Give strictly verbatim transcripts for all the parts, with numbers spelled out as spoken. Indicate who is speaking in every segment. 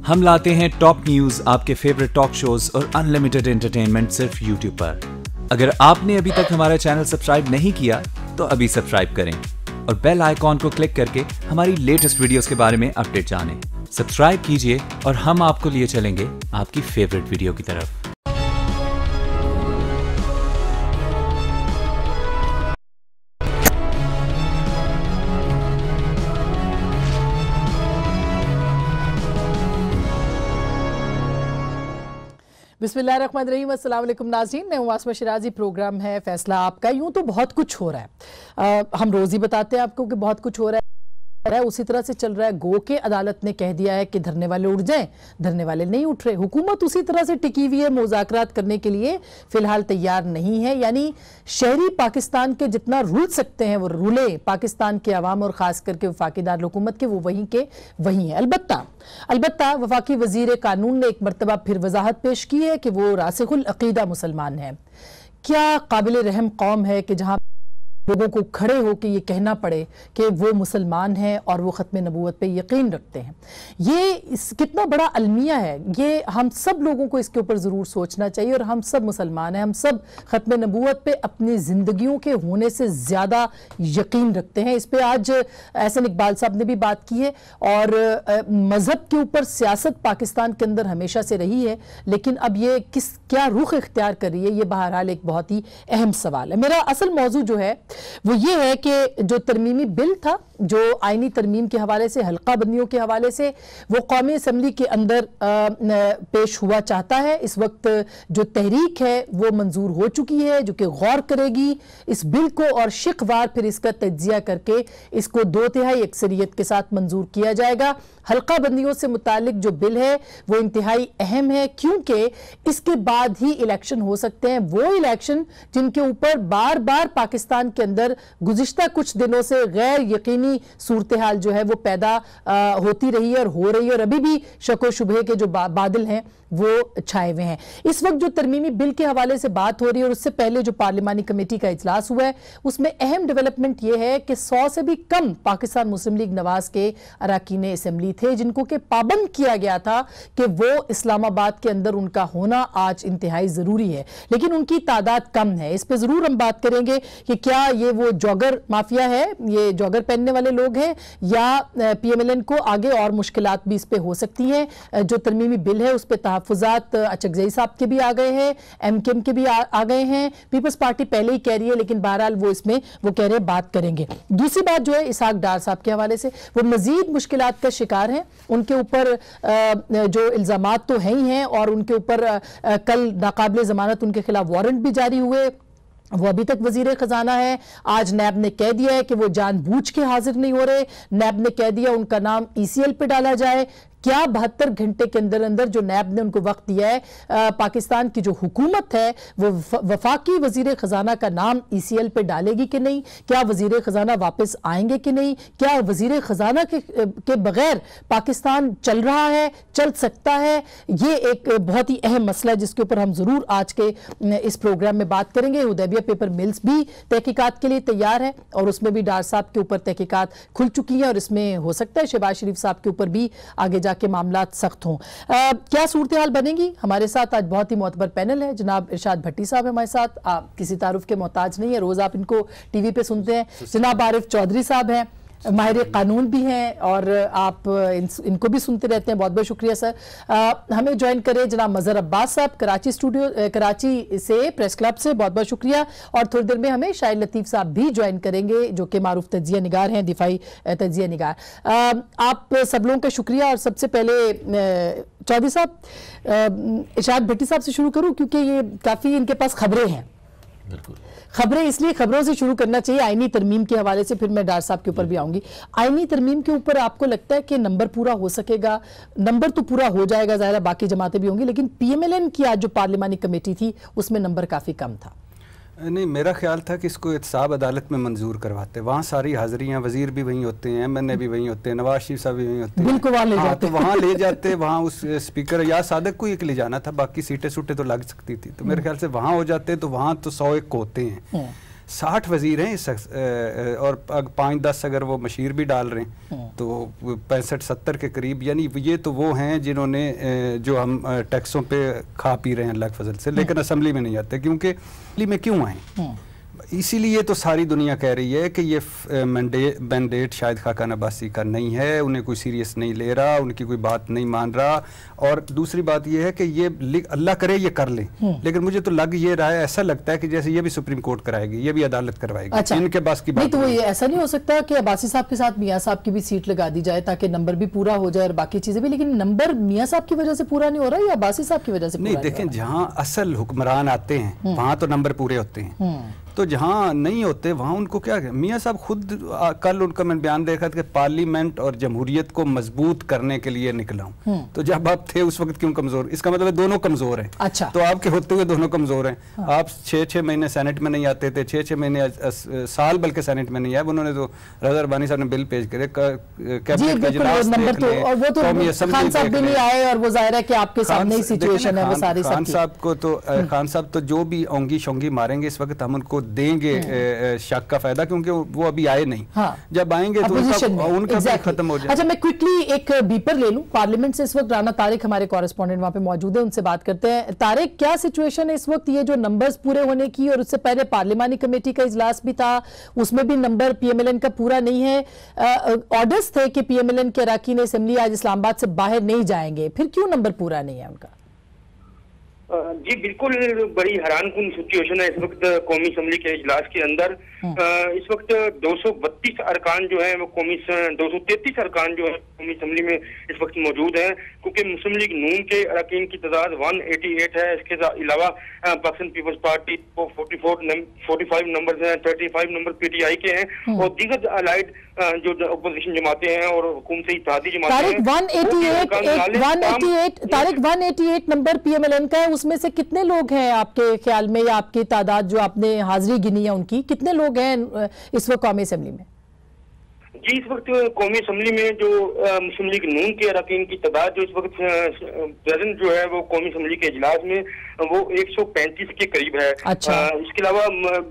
Speaker 1: हम लाते हैं टॉप न्यूज, आपके फेवरेट टॉक शोज और अनलिमिटेड एंटरटेनमेंट सिर्फ यूट्यूब पर। अगर आपने अभी तक हमारा चैनल सब्सक्राइब नहीं किया तो अभी सब्सक्राइब करें और बेल आइकॉन को क्लिक करके हमारी लेटेस्ट वीडियोस के बारे में अपडेट जानें। सब्सक्राइब कीजिए और हम आपको लिए चलेंगे आपकी फेवरेट वीडियो की तरफ।
Speaker 2: बिस्मिल्लाहिर्रहमानिर्रहीम, अस्सलाम वालेकुम नाज़रीन, मैं हूं आसमा शिराजी। प्रोग्राम है फैसला आपका। यूं तो बहुत कुछ हो रहा है, आ, हम रोज़ ही बताते हैं आपको कि बहुत कुछ हो रहा है, उसी तरह से चल रहा है। गो के अदालत ने कह दिया है कि धरने वाले उठ जाएं, धरने वाले नहीं उठ रहे। हुकूमत उसी तरह से टिकी हुई है, मुज़ाकरात करने के लिए फिलहाल तैयार नहीं है। यानी शहरी पाकिस्तान के जितना रुल सकते हैं वो रुले पाकिस्तान के अवाम और ख़ास करके वफाकीदार हुकूमत के, वो वहीं के वहीं है। अलबत्ता अलबत्ता वफाकी वज़ीर कानून ने एक मरतबा फिर वजाहत पेश की है कि वो रासिखुल अक़ीदा मुसलमान है। क्या काबिल रहम कौम है कि जहाँ लोगों को खड़े होकर ये कहना पड़े कि वो मुसलमान हैं और वो ख़त्म नबूवत पे यकीन रखते हैं। ये इस कितना बड़ा अलमिया है, ये हम सब लोगों को इसके ऊपर ज़रूर सोचना चाहिए। और हम सब मुसलमान हैं, हम सब ख़त्म नबूवत पे अपनी ज़िंदगियों के होने से ज़्यादा यकीन रखते हैं। इस पर आज एहसन इकबाल साहब ने भी बात की है। और मज़हब के ऊपर सियासत पाकिस्तान के अंदर हमेशा से रही है, लेकिन अब ये किस क्या रुख इख्तियार कर रही है, ये बहरहाल एक बहुत ही अहम सवाल है। मेरा असल मौजू जो है वो ये है कि जो तरमीमी बिल था, जो आईनी तरमीम के हवाले से, हल्का बंदियों के हवाले से, वो कौमी असम्बली के अंदर आ, पेश हुआ चाहता है। इस वक्त जो तहरीक है वो मंजूर हो चुकी है, जो कि गौर करेगी इस बिल को और शिकवार फिर इसका तज्जिया करके इसको दो तिहाई अक्सरियत के साथ मंजूर किया जाएगा। हल्का बंदियों से मुतालिक जो बिल है वो इंतहाई अहम है, क्योंकि इसके बाद ही इलेक्शन हो सकते हैं। वो इलेक्शन जिनके ऊपर बार बार पाकिस्तान के अंदर गुज़िश्ता कुछ दिनों से गैर यकीनी सूरत हाल जो है वो पैदा आ, होती रही है और हो रही है, और अभी भी शको शुबहे के जो बा, बादल हैं वो छाए हुए हैं। इस वक्त जो तरमीमी बिल के हवाले से बात हो रही है और उससे पहले जो पार्लिमानी कमेटी का इजलास हुआ है, उसमें अहम डेवलपमेंट यह है कि सौ से भी कम पाकिस्तान मुस्लिम लीग नवाज के अरकान असम्बली थे जिनको कि पाबंद किया गया था कि वो इस्लामाबाद के अंदर उनका होना आज इंतहाई ज़रूरी है, लेकिन उनकी तादाद कम है। इस पर ज़रूर हम बात करेंगे कि क्या ये वो जॉगर माफिया है, ये जॉगर पहनने वाले लोग हैं, या पी एम एल एन को आगे और मुश्किलात भी इस पर हो सकती हैं। जो तरमीमी बिल है उस पर तहफ़्फ़ुज़ात अचकज़ई साहब के भी आ गए हैं, एम के एम के भी आ, आ गए हैं। पीपल्स पार्टी पहले ही कह रही है, लेकिन बहरहाल वो इसमें वो कह रहे हैं बात करेंगे। दूसरी बात जो है इसहाक डार साहब के हवाले से, वो मजीद मुश्किलात का शिकार हैं। उनके ऊपर जो इल्ज़ामात तो हैं ही हैं और उनके ऊपर कल नाकाबिले ज़मानत उनके खिलाफ वारंट भी जारी हुए, वो अभी तक वजीर खजाना है। आज नैब ने कह दिया है कि वो जानबूझ के हाजिर नहीं हो रहे। नैब ने कह दिया उनका नाम ई सी एल पे डाला जाए। क्या बहत्तर घंटे के अंदर अंदर जो नैब ने उनको वक्त दिया है, आ, पाकिस्तान की जो हुकूमत है वो वफाकी वजीर खजाना का नाम ई सी एल पे डालेगी कि नहीं? क्या वजीर खजाना वापस आएंगे कि नहीं? क्या वजीर खजाना के, के बगैर पाकिस्तान चल रहा है, चल सकता है? ये एक बहुत ही अहम मसला है जिसके ऊपर हम ज़रूर आज के इस प्रोग्राम में बात करेंगे। हुदैबिया पेपर मिल्स भी तहकीकात के लिए तैयार है और उसमें भी डार साहब के ऊपर तहकीकात खुल चुकी है और इसमें हो सकता है शहबाज शरीफ साहब के ऊपर भी आगे के मामलात सख्त हों। क्या सूरत हाल बनेगी? हमारे साथ आज बहुत ही मोतबर पैनल है। जनाब इरशाद भट्टी साहब हमारे साथ, आप किसी तारुफ के मोहताज नहीं है, रोज आप इनको टीवी पे सुनते हैं। जनाब आरिफ चौधरी साहब हैं, माहिर कानून भी हैं और आप इन, इनको भी सुनते रहते हैं, बहुत बहुत शुक्रिया सर। आ, हमें ज्वाइन करें जनाब मजहर अब्बास साहब कराची स्टूडियो कराची से, प्रेस क्लब से, बहुत बहुत शुक्रिया। और थोड़ी देर में हमें शाहिद लतीफ़ साहब भी ज्वाइन करेंगे जो कि मारूफ तज्जिया निगार हैं, दिफाई तज्जिया निगार। आ, आप सब लोगों का शुक्रिया। और सबसे पहले चौधरी साहब, इरशाद भट्टी साहब से शुरू करूँ क्योंकि ये काफ़ी इनके पास खबरें हैं।
Speaker 3: बिल्कुल
Speaker 2: खबरें इसलिए खबरों से शुरू करना चाहिए आईनी तरमीम के हवाले से, फिर मैं डार साहब के ऊपर भी आऊंगी। आईनी तरमीम के ऊपर आपको लगता है कि नंबर पूरा हो सकेगा? नंबर तो पूरा हो जाएगा, ज़ाहिर बाकी जमातें भी होंगी, लेकिन पी एम एल एन की आज जो पार्लिमानी कमेटी थी उसमें नंबर काफ़ी कम था।
Speaker 3: नहीं, मेरा ख्याल था कि इसको एहतसाब अदालत में मंजूर करवाते, वहाँ सारी हाजिरियाँ, वज़ीर भी वहीं होते हैं, एम एन ए भी वहीं होते हैं, नवाज शरीफ साहब भी वहीं होते हैं,
Speaker 2: बिल्कुल वहाँ ले जाते,
Speaker 3: तो वहाँ ले जाते, वहाँ उस स्पीकर या सादक को एक ले जाना था, बाकी सीटें सूटें तो लग सकती थी, तो मेरे ख्याल से वहाँ हो जाते तो वहाँ तो सौ एक होते हैं। साठ वजीर हैं इस और पाँच दस अगर वो मशीर भी डाल रहे हैं तो पैंसठ सत्तर के करीब, यानी ये तो वो हैं जिन्होंने जो हम टैक्सों पे खा पी रहे हैं अल्लाह के फजल से, लेकिन असम्बली में नहीं आते। क्योंकि असम्बली में क्यों आए? इसीलिए तो सारी दुनिया कह रही है कि ये मैंडेट शायद खाकान अब्बासी का नहीं है, उन्हें कोई सीरियस नहीं ले रहा, उनकी कोई बात नहीं मान रहा। और दूसरी बात ये है कि ये अल्लाह करे ये कर ले, लेकिन मुझे तो लग ये रहा है, ऐसा लगता है कि जैसे ये भी सुप्रीम कोर्ट कराएगी, ये भी अदालत करवाएगी। अच्छा, इनके पास की बात
Speaker 2: नहीं। तो ये ऐसा नहीं हो सकता कि अब्बासी साहब के साथ मियाँ साहब की भी सीट लगा दी जाए ताकि नंबर भी पूरा हो जाए और बाकी चीजें भी, लेकिन नंबर मियाँ साहब की वजह से पूरा नहीं हो रहा या अब्बासी साहब की वजह से?
Speaker 3: नहीं, देखें, जहाँ असल हुक्मरान आते हैं वहां तो नंबर पूरे होते हैं, तो जहाँ नहीं होते वहाँ उनको क्या है? मियाँ साहब खुद आ, कल उनका मैंने बयान देखा था कि पार्लियामेंट और जमहूरियत को मजबूत करने के लिए निकला हूँ। तो जब आप थे उस वक्त क्यों कमजोर? इसका मतलब दोनों कमजोर हैं।
Speaker 2: अच्छा,
Speaker 3: तो आपके होते हुए दोनों कमजोर हैं। हाँ। आप छः छः महीने सेनेट में नहीं आते थे, छः छः महीने साल बल्कि सेनेट में नहीं आए। उन्होंने तो रज़ा रब्बानी साहब ने बिल पेश करे, कैबिनेट का इजलास देख ले, कौमी असेंबली देख ले।
Speaker 2: और वो जाहिर है कि आपके सामने ही सिचुएशन है वो सारी।
Speaker 3: खान साहब को तो खान साहब तो जो भी ओंगी शोंगी मारेंगे इस वक्त हम उनको देंगे शक का फायदा, क्योंकि वो अभी आए नहीं। हाँ। जब आएंगे तो उनका, उनका exactly. खत्म हो जाए।
Speaker 2: अच्छा, मैं क्विकली एक बीपर ले लूं। पार्लियामेंट से इस वक्त राना तारिक हमारे कॉरेस्पॉन्डेंट वहां पे मौजूद है, उनसे बात करते हैं। तारिक, क्या सिचुएशन है इस वक्त? ये जो नंबर्स पूरे होने की और उससे पहले पार्लिमानी कमेटी का इजलास भी था, उसमें भी नंबर पीएमएलएन का पूरा नहीं है। ऑर्डर्स थे कि पीएमएलएन के अराकीन असेंबली आज इस्लामाबाद से बाहर नहीं जाएंगे, फिर क्यों नंबर पूरा नहीं है उनका?
Speaker 4: जी बिल्कुल, बड़ी हैरानकुन सिचुएशन है इस वक्त कौमी असम्बली के इजलास के अंदर। इस वक्त दो सौ बत्तीस अरकान जो है वो कौमी दो सौ तैतीस अरकान जो है कौमी असम्बली में इस वक्त मौजूद हैं, क्योंकि मुस्लिम लीग नून के अरकान की तादाद एक सौ अट्ठासी है। इसके अलावा पाकिस्तान पीपल्स पार्टी को पैंतालीस नंबर हैं, पैंतीस नंबर पीटीआई के हैं और दीगर अलाइड जो अपोजिशन जमातें हैं और हुकूमत से इत्तेहादी जमातें हैं।
Speaker 2: तारिक, एक सौ अट्ठासी नंबर पीएमएलएन का है, उसमें से कितने लोग हैं आपके ख्याल में या आपकी तादाद जो आपने हाजिरी गिनी है उनकी, कितने लोग हैं इस वक्त कौमी असेंबली में?
Speaker 4: जी, इस वक्त कौमी असम्बली में जो मुस्लिम लीग नून के अरकान की तादाद जो इस वक्त प्रेजेंट जो है वो कौमी असम्बली के इजलास में वो एक सौ पैंतीस के करीब है। अच्छा। इसके अलावा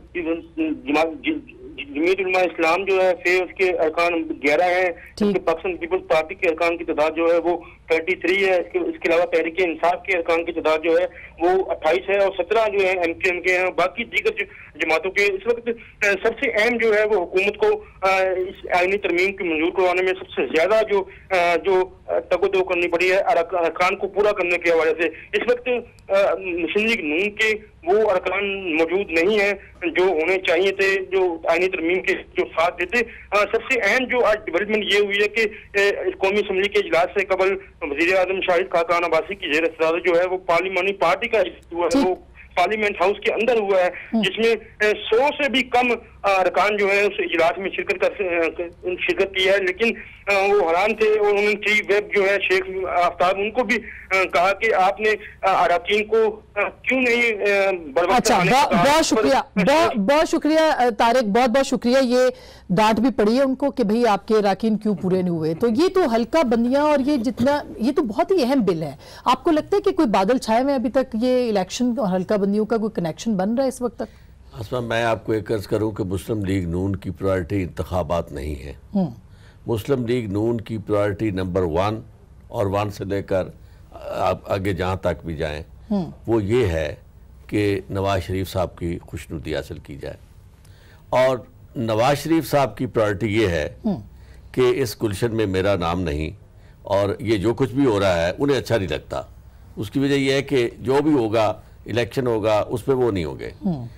Speaker 4: जमीयत उलमा इस्लाम जो है फिर उसके अरकान ग्यारह हैं, पाकिस्तान पीपल्स पार्टी के अरकान की तादाद जो है वो तैंतीस है। इसके, इसके अलावा तहरीक इंसाफ के अरकान की तादाद जो है वो अट्ठाईस है और सत्रह जो है एम के एम के हैं। बाकी दीगर जमातों के इस वक्त सबसे अहम जो है वो हुकूमत को इस आईनी तरमीम की मंजूर करवाने में सबसे ज्यादा जो जो तगोदो करनी पड़ी है अरकान को पूरा करने के हवाले से। इस वक्त मुस्लिम लीग नून के वो अरकान मौजूद नहीं है जो होने चाहिए थे, जो आईनी तरमीम के जो साथ देते। सबसे अहम जो आज डेवलपमेंट ये हुई है कि कौमी असम्बली के इजलास से कबल वज़ीर आज़म शाहिद खाकान अब्बासी की ज़ेर सदारत जो है वो पार्लिमानी पार्टी का हुआ है, वो पार्लियामेंट हाउस के अंदर हुआ है, जिसमें सौ से भी कम अरकान जो है उस इजलास में शिरकत कर शिरकत की है। लेकिन वो हैरान थे और उन्होंने चीफ वेब जो है शेख आफ्ताब उनको भी कहा कि आपने अरकान को क्यों नहीं बढ़वा।
Speaker 2: अच्छा, बहुत शुक्रिया, बहुत बहुत शुक्रिया तारिक, बहुत बहुत शुक्रिया। ये डांट भी पड़ी है उनको कि भाई आपके अरकान क्यों पूरे नहीं हुए। तो ये तो हल्का बंदियां और ये जितना ये तो बहुत ही अहम बिल है। आपको लगता है कि कोई बादल छाए हुए अभी तक ये इलेक्शन और हल्का बंदियों का कोई कनेक्शन बन रहा है इस वक्त तक?
Speaker 5: असमा, मैं आपको एक अर्ज करूं कि मुस्लिम लीग नून की प्रायोरिटी इंतखाबात नहीं है। मुस्लिम लीग नून की प्रायोरिटी नंबर वन और वन से लेकर आप आगे जहाँ तक भी जाएं वो ये है कि नवाज शरीफ साहब की खुशनुदी हासिल की जाए। और नवाज शरीफ साहब की प्रायोरिटी ये है कि इस गुलशन में मेरा नाम नहीं और ये जो कुछ भी हो रहा है उन्हें अच्छा नहीं लगता। उसकी वजह यह है कि जो भी होगा इलेक्शन होगा उस पर वो नहीं होंगे।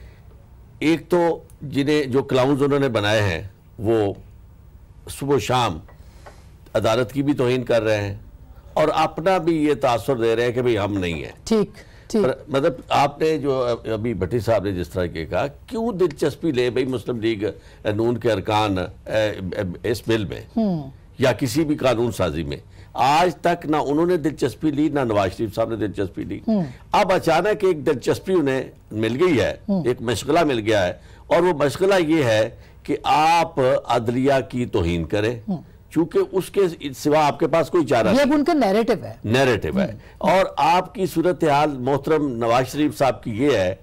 Speaker 5: एक तो जिन्हें जो क्लाउन्स उन्होंने बनाए हैं वो सुबह शाम अदालत की भी तौहीन कर रहे हैं और अपना भी ये तासुर दे रहे हैं कि भाई हम नहीं है।
Speaker 2: ठीक ठीक,
Speaker 5: मतलब आपने जो अभी भट्टी साहब ने जिस तरह के कहा, क्यों दिलचस्पी ले भाई मुस्लिम लीग नून के अरकान इस बिल में या किसी भी कानून साजी में? आज तक ना उन्होंने दिलचस्पी ली ना नवाज शरीफ साहब ने दिलचस्पी ली। अब अचानक एक दिलचस्पी उन्हें मिल गई है, एक मशगला मिल गया है और वो मशगला ये है कि आप अदलिया की तौहीन करें, चूंकि उसके सिवा आपके पास कोई चारा
Speaker 2: नहीं। ये उनका नैरेटिव है,
Speaker 5: नैरेटिव है। और आपकी सूरत हाल मोहतरम नवाज शरीफ साहब की ये है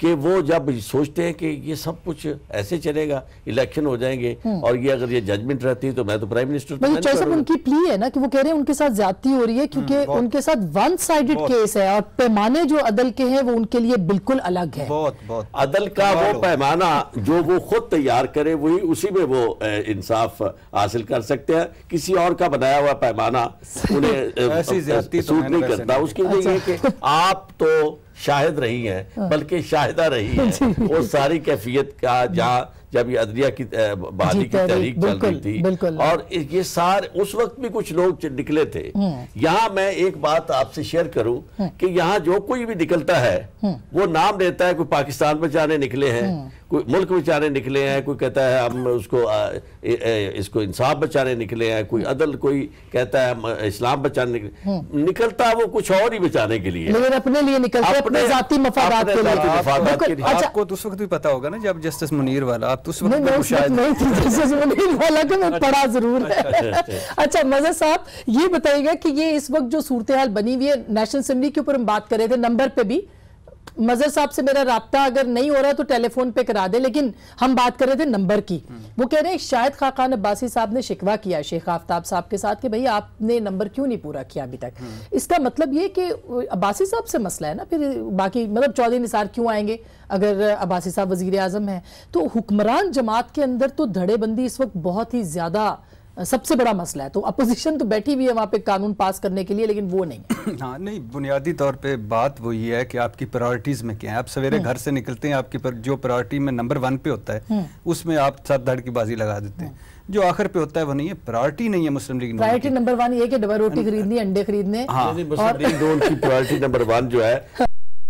Speaker 5: कि वो जब सोचते हैं कि ये सब कुछ ऐसे चलेगा, इलेक्शन हो जाएंगे और ये अगर ये जजमेंट रहती तो मैं तो प्राइम मिनिस्टर तो
Speaker 2: भाई साहब उनकी प्ली है ना कि वो कह रहे हैं उनके साथ ज्यादती हो रही है क्योंकि उनके साथ वन साइडेड केस है और पैमाने जो अदल के हैं वो उनके लिए बिल्कुल अलग है।
Speaker 3: बहुत बहुत
Speaker 5: अदल का वो पैमाना जो वो खुद तैयार करे वही उसी में वो इंसाफ हासिल कर सकते हैं। किसी और का बनाया हुआ पैमाना उन्हें सूट नहीं करता। उसकी वजह ये है कि आप तो शाहिद रही हैं बल्कि शाहिदा रही हैं वो सारी कैफियत का जहाँ जब ये अदलिया की बहाली की तहरीक चल रही थी और ये सारे उस वक्त भी कुछ लोग निकले थे। यहाँ मैं एक बात आपसे शेयर करूं कि यहाँ जो कोई भी निकलता है वो नाम लेता है, कोई पाकिस्तान बचाने निकले हैं, कोई मुल्क बचाने निकले हैं, कोई कहता है हम उसको आ, ए, ए, इसको इंसाफ बचाने निकले हैं, कोई अदल, कोई कहता है इस्लाम बचाने निकले। निकलता है वो कुछ और ही बचाने के लिए,
Speaker 2: लेकिन अपने लिए निकलते हैं, अपने जाती मफादात के लिए।
Speaker 3: आपको तो उस वक्त भी पता होगा ना जब जस्टिस मुनीर वाला, आप तो उस वक्त
Speaker 2: नहीं, शायद नहीं थी जस्टिस मुनीर वाला का मैं पढ़ा जरूर है। अच्छा मज़हर साहब ये बताइएगा कि ये इस वक्त जो सूरत हाल बनी हुई है, नेशनल असेंबली के ऊपर हम बात कर रहे थे, नंबर पे भी मज़हर साहब से मेरा राब्ता अगर नहीं हो रहा तो टेलीफोन पे करा दे, लेकिन हम बात कर रहे थे नंबर की। वो कह रहे हैं शायद खाकान अब्बासी साहब ने शिकवा किया शेख आफ्ताब साहब के साथ कि भाई आपने नंबर क्यों नहीं पूरा किया अभी तक। इसका मतलब ये कि अब्बासी साहब से मसला है ना, फिर बाकी मतलब चौधरी निसार क्यों आएंगे अगर अब्बासी साहब वजीर आजम हैं। तो हुक्मरान जमात के अंदर तो धड़ेबंदी इस वक्त बहुत ही ज्यादा सबसे बड़ा मसला है। तो अपोजिशन तो बैठी हुई है वहाँ पे कानून पास करने के लिए, लेकिन वो नहीं।
Speaker 3: हाँ नहीं, बुनियादी तौर पे बात वही है कि आपकी प्रायोरिटीज में क्या है। आप सवेरे घर से निकलते हैं, आपकी पर जो प्रायोरिटी में नंबर वन पे होता है उसमें आप साथ धड़ की बाजी लगा देते हैं, जो आखिर पे होता है वो नहीं है। प्रायोरिटी नहीं है Muslim League.
Speaker 2: Priority number one ये कि डबल रोटी खरीदनी, अंडे खरीदने।
Speaker 5: हाँ, मुस्लिम लीग नून की प्रायोरिटी नंबर वन जो है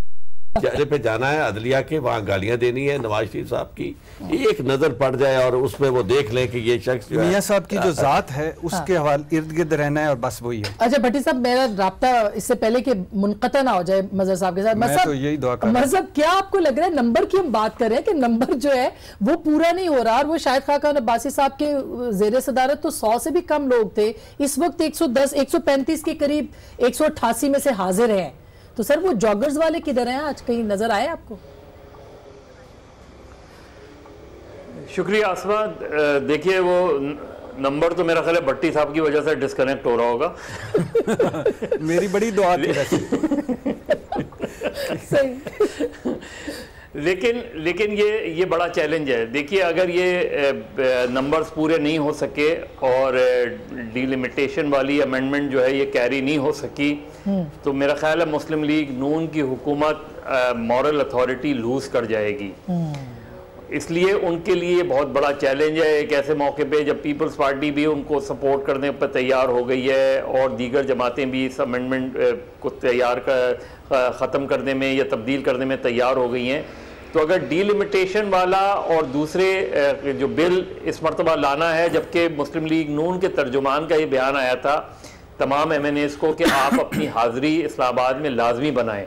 Speaker 5: चेहरे पे जाना है अदलिया के, वहाँ गालियां देनी है नवाज शरीफ साहब की, एक नजर पड़ जाए और उसमें वो देख लें कि ये शख्स
Speaker 3: मियां साहब की जो जात है उसके हवाले इर्द गिर्द रहना है और बस वही है।
Speaker 2: अच्छा भट्टी साहब मेरा राब्ता इससे पहले कि मुनक़ता ना हो जाए मज़हर साहब के साथ,
Speaker 3: मैं तो यही दुआ कर
Speaker 2: मज़हर साहब क्या आपको लग रहा है नंबर की हम बात कर रहे हैं कि नंबर जो है वो पूरा नहीं हो रहा, और वो शायद खाकान अब्बासी साहब के जेर सदारत तो सौ से भी कम लोग थे, इस वक्त एक सौ दस एक सौ पैंतीस के करीब एक सौ अट्ठासी में से हाजिर है। तो सर वो जॉगर्स वाले किधर हैं आज, कहीं नजर आए आपको?
Speaker 6: शुक्रिया आसमा। देखिए वो नंबर तो मेरा ख्याल है भट्टी साहब की वजह से डिस्कनेक्ट हो रहा होगा।
Speaker 3: मेरी बड़ी दुआ थी
Speaker 6: सही। लेकिन लेकिन ये ये बड़ा चैलेंज है। देखिए अगर ये नंबर्स पूरे नहीं हो सके और डिलिमिटेशन वाली अमेंडमेंट जो है ये कैरी नहीं हो सकी तो मेरा ख्याल है मुस्लिम लीग नून की हुकूमत मॉरल अथॉरिटी लूज कर जाएगी। इसलिए उनके लिए बहुत बड़ा चैलेंज है एक ऐसे मौके पे जब पीपल्स पार्टी भी उनको सपोर्ट करने पर तैयार हो गई है और दीगर जमातें भी इस अमेंडमेंट को तैयार कर ख़त्म करने में या तब्दील करने में तैयार हो गई हैं। तो अगर डीलिमिटेशन वाला और दूसरे जो बिल इस मरतबा लाना है, जबकि मुस्लिम लीग नून के तर्जुमान का ये बयान आया था तमाम एम एन एस को कि आप अपनी हाज़िरी इस्लामाबाद में लाजमी बनाएं।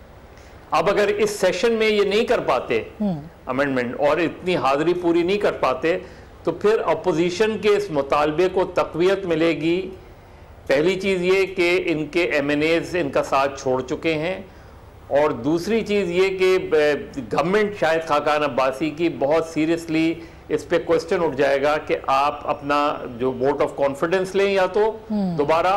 Speaker 6: अब अगर इस सेशन में ये नहीं कर पाते अमेंडमेंट और इतनी हाज़िरी पूरी नहीं कर पाते तो फिर अपोजिशन के इस मुतालबे को तक़वियत मिलेगी। पहली चीज़ ये कि इनके एम एन एज़ इनका साथ छोड़ चुके हैं और दूसरी चीज़ ये कि गवर्नमेंट शायद खाकान अब्बासी की बहुत सीरियसली इस पे क्वेश्चन उठ जाएगा कि आप अपना जो वोट ऑफ कॉन्फिडेंस लें या तो दोबारा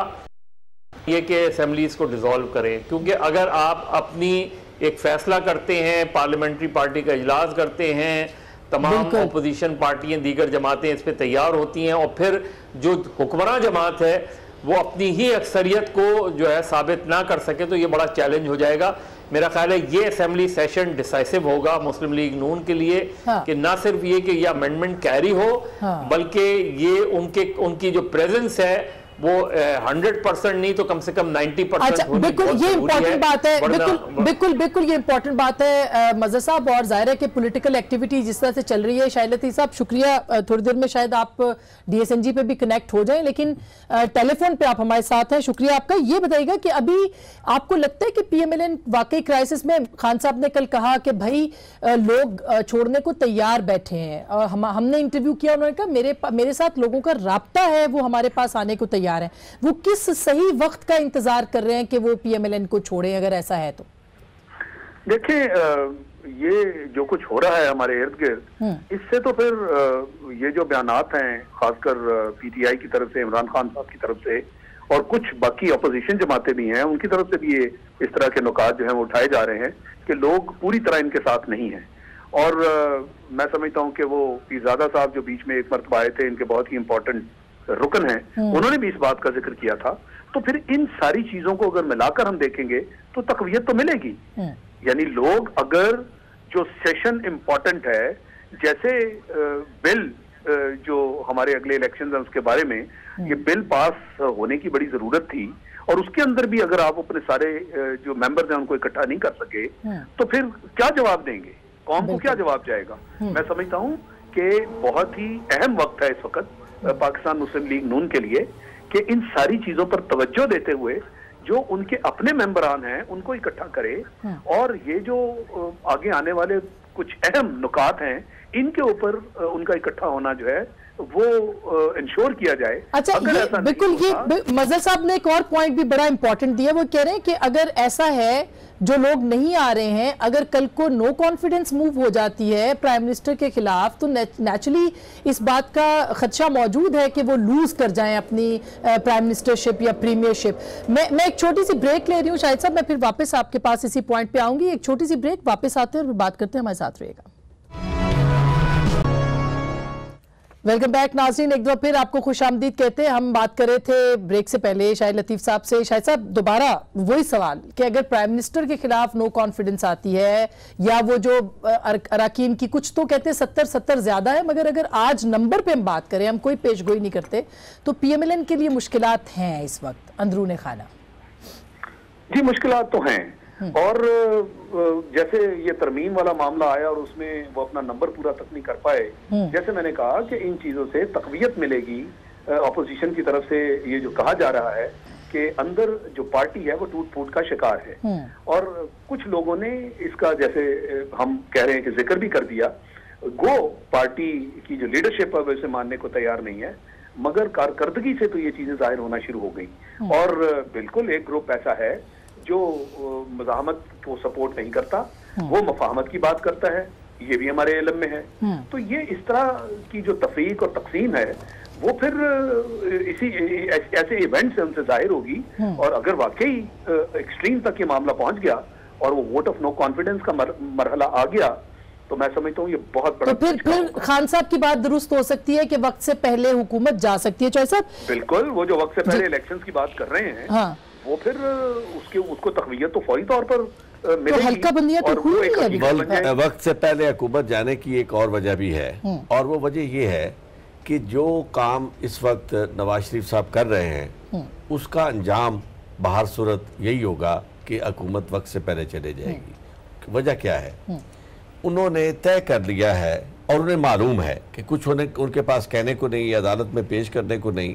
Speaker 6: ये कि असेंबलीज को डिसॉल्व करें। क्योंकि अगर आप अपनी एक फैसला करते हैं, पार्लियामेंट्री पार्टी का इजलास करते हैं, तमाम अपोजिशन पार्टियां दीगर जमातें इस पे तैयार होती हैं और फिर जो हुक्मरान जमात है वो अपनी ही अक्सरियत को जो है साबित ना कर सके तो ये बड़ा चैलेंज हो जाएगा। मेरा ख्याल है ये असेंबली सेशन डिसाइसिव होगा मुस्लिम लीग नून के लिए। हाँ। कि ना सिर्फ ये कि ये अमेंडमेंट कैरी हो, हाँ। बल्कि ये उनके उनकी जो प्रेजेंस है वो हंड्रेड परसेंट नहीं तो कम से कम नाइन्टी परसेंट।
Speaker 2: अच्छा, बिल्कुल ये इंपॉर्टेंट बात है, बिल्कुल बिल्कुल बिल्कुल ये इंपॉर्टेंट बात है मज़हर साहब। और जाहिर है कि पॉलिटिकल एक्टिविटी जिस तरह से चल रही है, शायद लतीफ़ साहब शुक्रिया, थोड़ी देर में शायद आप डीएसएनजी पे भी कनेक्ट हो जाएं, लेकिन टेलीफोन पे आप हमारे साथ हैं, शुक्रिया आपका। ये बताइएगा कि अभी आपको लगता है कि पीएमएलएन वाकई क्राइसिस में, खान साहब ने कल कहा कि भाई लोग छोड़ने को तैयार बैठे हैं और हम हमने इंटरव्यू किया, उन्होंने कहा मेरे मेरे साथ लोगों का राब्ता है, वो हमारे पास आने को तैयार है। वो किस सही वक्त का इंतजार कर रहे हैं कि वो पीएमएलएन को छोड़ें अगर ऐसा है तो?
Speaker 7: देखिए ये जो कुछ हो रहा है हमारे इर्द गिर्द, इससे तो फिर ये जो बयानात हैं खासकर पीटीआई की तरफ से, इमरान खान साहब की तरफ से और कुछ बाकी अपोजिशन जमातें भी हैं उनकी तरफ से भी ये इस तरह के नुकात जो हैं वो उठाए जा रहे हैं कि लोग पूरी तरह इनके साथ नहीं हैं। और uh, मैं समझता हूं कि वो पीरजादा साहब जो बीच में एक मरतबा आए थे, इनके बहुत ही इंपॉर्टेंट रुकन हैं, उन्होंने भी इस बात का जिक्र किया था। तो फिर इन सारी चीजों को अगर मिलाकर हम देखेंगे तो तकवीयत तो मिलेगी। यानी लोग अगर जो सेशन इंपॉर्टेंट है, जैसे बिल जो हमारे अगले इलेक्शन हैं उसके बारे में, ये बिल पास होने की बड़ी जरूरत थी और उसके अंदर भी अगर आप अपने सारे जो मेंबर्स हैं उनको इकट्ठा नहीं कर सके तो फिर क्या जवाब देंगे, कौम को क्या जवाब जाएगा। मैं समझता हूं कि बहुत ही अहम वक्त है इस वक्त पाकिस्तान मुस्लिम लीग नून के लिए कि इन सारी चीजों पर तवज्जो देते हुए जो उनके अपने मेंबरान हैं उनको इकट्ठा करे और ये जो आगे आने वाले कुछ अहम नुकात हैं इनके ऊपर उनका इकट्ठा होना जो है वो इंश्योर किया जाए।
Speaker 2: अच्छा, ये बिल्कुल ये मजहर साहब ने एक और पॉइंट भी बड़ा इंपॉर्टेंट दिया, वो कह रहे हैं कि अगर ऐसा है जो लोग नहीं आ रहे हैं, अगर कल को नो कॉन्फिडेंस मूव हो जाती है प्राइम मिनिस्टर के खिलाफ तो नेचुरली इस बात का खदशा मौजूद है कि वो लूज कर जाएं अपनी प्राइम मिनिस्टरशिप या प्रीमियरशिप। मैं मैं एक छोटी सी ब्रेक ले रही हूँ शाहिद साहब, मैं फिर वापस आपके पास इसी पॉइंट पे आऊंगी। एक छोटी सी ब्रेक, वापस आते हैं और बात करते हैं, हमारे साथ रहिएगा। वेलकम बैक नाज़रीन, एक बार फिर आपको खुशामदीद कहते हैं। हम बात कर रहे थे ब्रेक से पहले शाहिद लतीफ़ साहब से। शाहिद साहब, दोबारा वही सवाल कि अगर प्राइम मिनिस्टर के खिलाफ नो कॉन्फिडेंस आती है या वो जो अराकीन की, कुछ तो कहते हैं सत्तर सत्तर ज्यादा है, मगर अगर आज नंबर पे हम बात करें, हम कोई पेशगोई नहीं करते, तो पीएमएलएन के लिए मुश्किलात हैं इस वक्त अंदरूने खाना?
Speaker 7: जी मुश्किलात तो हैं, और जैसे ये तरमीम वाला मामला आया और उसमें वो अपना नंबर पूरा तक नहीं कर पाए, जैसे मैंने कहा कि इन चीजों से तकवीयत मिलेगी अपोजिशन की तरफ से। ये जो कहा जा रहा है कि अंदर जो पार्टी है वो टूट फूट का शिकार है, और कुछ लोगों ने इसका, जैसे हम कह रहे हैं कि जिक्र भी कर दिया, गो पार्टी की जो लीडरशिप है वैसे मानने को तैयार नहीं है, मगर कारकर्दगी से तो ये चीजें जाहिर होना शुरू हो गई। और बिल्कुल एक ग्रुप ऐसा है जो मज़ाहमत को सपोर्ट नहीं करता, वो मफाहमत की बात करता है, ये भी हमारे इल्म में है। तो ये इस तरह की जो तफरीक और तकसीम है वो फिर इसी ऐसे इवेंट से उनसे जाहिर होगी, और अगर वाकई एक्सट्रीम तक ये मामला पहुंच गया और वो वोट ऑफ नो कॉन्फिडेंस का मर, मरहला आ गया, तो मैं समझता हूँ ये बहुत बड़ा। तो
Speaker 2: फिर फिर खान साहब की बात दुरुस्त हो सकती है कि वक्त से पहले हुकूमत जा सकती है। साहब
Speaker 7: बिल्कुल, वो जो वक्त से पहले इलेक्शंस की बात कर रहे हैं, हाँ। वो फिर उसके उसको तकवीयत तो फौरी तौर पर मिलेगी। तो हल्का बंदियां तो हुई
Speaker 5: है। वक्त से पहले हुकूमत जाने की एक और वजह भी है, और वो वजह ये है कि जो काम इस वक्त नवाज शरीफ साहब कर रहे हैं उसका अंजाम बाहर सूरत यही होगा कि हुकूमत वक्त से पहले चले जाएगी। वजह क्या है? उन्होंने तय कर लिया है और उन्हें मालूम है कि कुछ उन्हें उनके पास कहने को नहीं, अदालत में पेश करने को नहीं।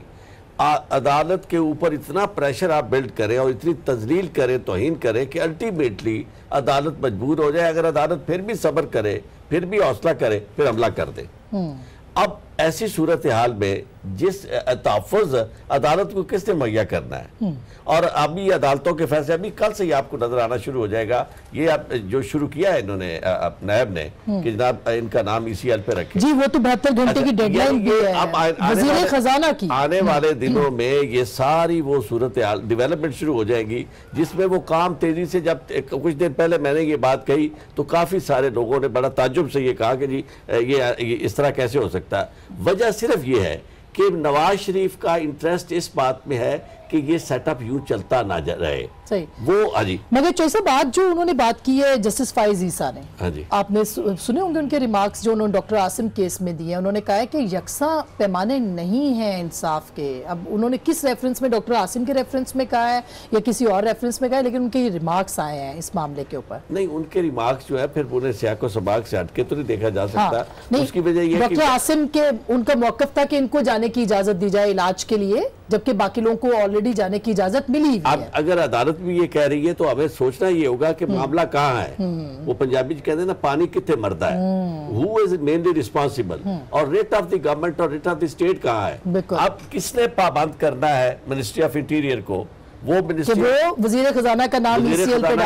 Speaker 5: अदालत के ऊपर इतना प्रेशर आप बिल्ड करें और इतनी तजलील करें, तौहीन करें कि अल्टीमेटली अदालत मजबूर हो जाए। अगर अदालत फिर भी सब्र करे, फिर भी हौसला करे, फिर हमला कर दे। अब ऐसी सूरत हाल में जिस तहफ़्फ़ुज़ अदालत को किसने मुहैया करना है, और अभी अदालतों के फैसले अभी कल से ही आपको नजर आना शुरू हो जाएगा। ये आप जो शुरू किया है इन्होंने नायब ने कि जनाब इनका नाम इसी एल पे रखे
Speaker 2: जी, वो तो बहत्तर घंटे की डेडलाइन भी है
Speaker 5: अब वज़ीर खजाना की। आने वाले दिनों में ये सारी वो सूरत हाल डेवलपमेंट शुरू हो जाएगी जिसमें वो काम तेजी से। जब कुछ दिन पहले मैंने ये बात कही तो काफी सारे लोगों ने बड़ा ताज्जुब से ये कहा कि जी ये इस तरह कैसे हो सकता है। वजह सिर्फ ये है कि नवाज शरीफ का इंटरेस्ट इस बात में है कि ये सेटअप यूं चलता ना रहे।
Speaker 2: सही
Speaker 5: वो हाजी
Speaker 2: मगर चौसा बात जो उन्होंने बात की है जस्टिस फाइज ईसा ने,
Speaker 5: हाँ जी,
Speaker 2: आपने सुने होंगे उनके रिमार्क्स जो उन्होंने डॉक्टर आसिम केस में दिए। उन्होंने कहा है कि यकसा पैमाने नहीं है इंसाफ के। अब उन्होंने किस रेफरेंस में, डॉक्टर आसिम के रेफरेंस में कहा है या किसी और रेफरेंस में कहा है, लेकिन उनके रिमार्क्स आए हैं इस मामले के ऊपर।
Speaker 5: नहीं, उनके रिमार्क्स जो है फिर पूरे सियाको सबाक से हटके तो नहीं देखा जा सकता।
Speaker 2: हाँ, नहीं,
Speaker 5: उसकी वजह ये
Speaker 2: डॉक्टर आसिम के उनका मौकफ था कि इनको जाने की इजाजत दी जाए इलाज के लिए, जबकि बाकी लोगों को ऑलरेडी जाने की इजाजत मिली हुई है।
Speaker 5: अगर अदालत भी ये कह रही है तो हमें सोचना ये होगा कि मामला कहाँ है। वो पंजाबी कहते हैं ना, पानी कितने मरदा है, हु इज मेनली रिस्पॉन्सिबल, और रेट ऑफ द गवर्नमेंट और रेट ऑफ द स्टेट कहाँ है। अब किसने पाबंद करना है मिनिस्ट्री ऑफ इंटीरियर को? वो मिनिस्ट्री,
Speaker 2: वो वजीर खजाना का नाम ईसीएल पे डाला।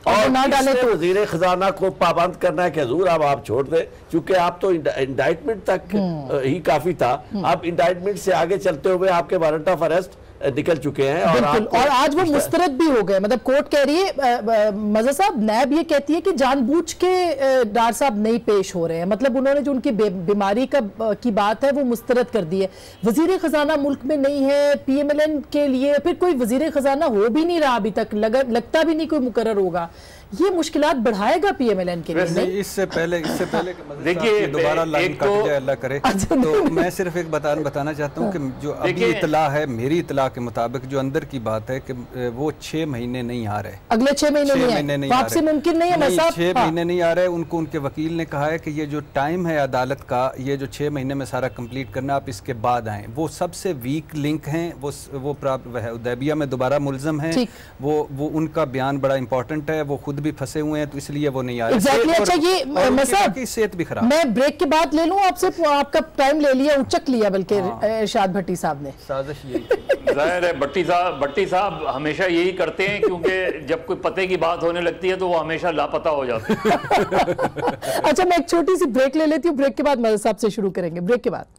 Speaker 2: और ना डाले तो
Speaker 5: वजीर खजाना को पाबंद करना है कि हजूर अब आप छोड़ दें, क्योंकि आप तो इंडाइटमेंट तक ही काफी था, अब इंडाइटमेंट से आगे चलते हुए आपके वारंट ऑफ अरेस्ट निकल चुके हैं और,
Speaker 2: और आज वो मुस्तरद भी हो गए। मतलब कोर्ट कह रही है, मज़ा साहब नैब ये कहती है कि जानबूझ के डार साहब नहीं पेश हो रहे हैं, मतलब उन्होंने जो उनकी बीमारी का की बात है वो मुस्तरद कर दी है। वजीर खजाना मुल्क में नहीं है, पीएमएलएन के लिए फिर कोई वजीर खजाना हो भी नहीं रहा अभी तक, लग, लगता भी नहीं कोई मुकर्रर होगा। ये मुश्किलात बढ़ाएगा पीएमएलएन के लिए नहीं?
Speaker 3: इससे पहले इससे पहले
Speaker 6: देखिए
Speaker 3: दोबारा लाइन कट जाए अल्लाह करे, तो मैं सिर्फ एक बता बताना चाहता हूँ कि जो अभी इतला है, मेरी इतला के मुताबिक जो अंदर की बात है कि वो छह महीने नहीं आ रहे,
Speaker 2: अगले छह महीने नहीं आ रहे, मुमकिन नहीं है,
Speaker 3: छह महीने नहीं आ रहे। उनको उनके वकील ने कहा है कि ये जो टाइम है अदालत का, ये जो छह महीने में सारा कंप्लीट करना, आप इसके बाद आए। वो सबसे वीक लिंक हैं, वो वो हुदैबिया में दोबारा मुलजम हैं, वो वो उनका बयान बड़ा इंपॉर्टेंट है, वो खुद भी फंसे हुए हैं, तो इसलिए वो नहीं आ रहे।
Speaker 2: exactly, अच्छा ये मैं
Speaker 3: सेहत भी खराब।
Speaker 2: मैं ब्रेक के बाद ले लूं आपसे, आपका टाइम ले लिया, उचक लिया बल्कि इरशाद भट्टी साहब ने।
Speaker 3: साजिश यही
Speaker 6: जाहिर है भट्टी साहब भट्टी साहब हमेशा यही करते हैं, क्योंकि जब कोई पते की बात होने लगती है तो वो हमेशा लापता हो जाते हैं।
Speaker 2: अच्छा मैं एक छोटी सी ब्रेक ले लेती हूँ, ब्रेक के बाद मज़ा साहब से शुरू करेंगे। ब्रेक के बाद